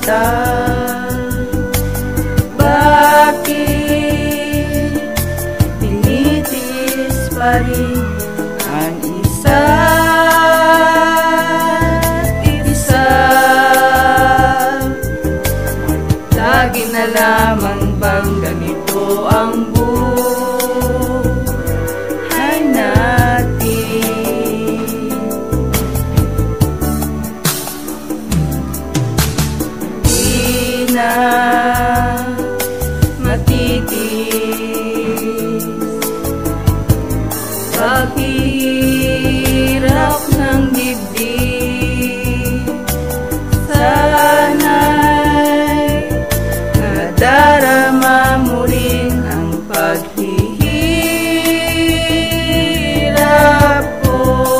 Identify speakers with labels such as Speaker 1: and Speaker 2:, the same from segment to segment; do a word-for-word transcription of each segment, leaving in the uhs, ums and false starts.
Speaker 1: mata. Bakit tinitiis pa rin ang isa't isa? Lagi na lamang bang ganito ang buhay natin? Di na matitis paghihirap ng dibdib. Sana'y nadarama mo rin ang paghihirap ko,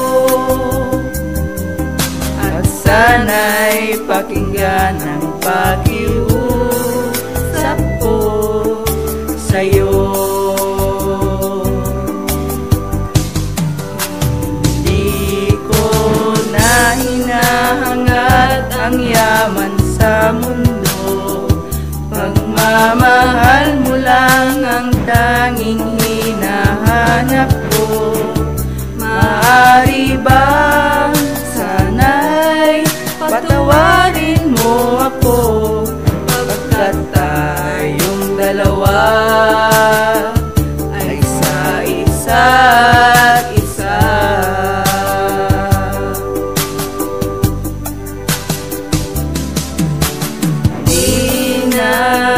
Speaker 1: at sana'y pakinggan ang pakiusap ko sa'yo. Hindi ko na hinahangad ang yaman sa mundo, pagmamahal mo lang ang tanging hinahanap ko. Maaari bang sana'y patawarin mo ako, pagkat tayong dalawa ay sa isa't isa. Di na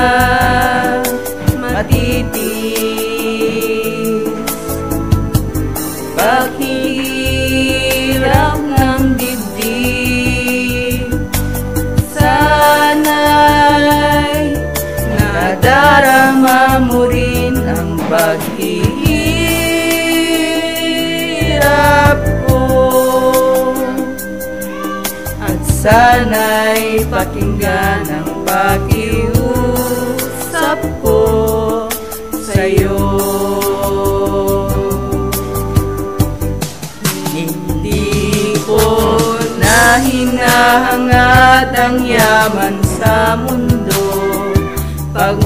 Speaker 1: matitis paghihirap ng dibdib. Sana'y nadarama mo rin ang paghihirap ko, at sana'y pakinggan ang pakiusap ko sa'yo. Hindi ko na hinahangad ang yaman sa mundo,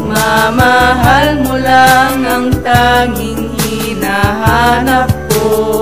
Speaker 1: pagmamahal mo lang ang tanging hinahanap ko.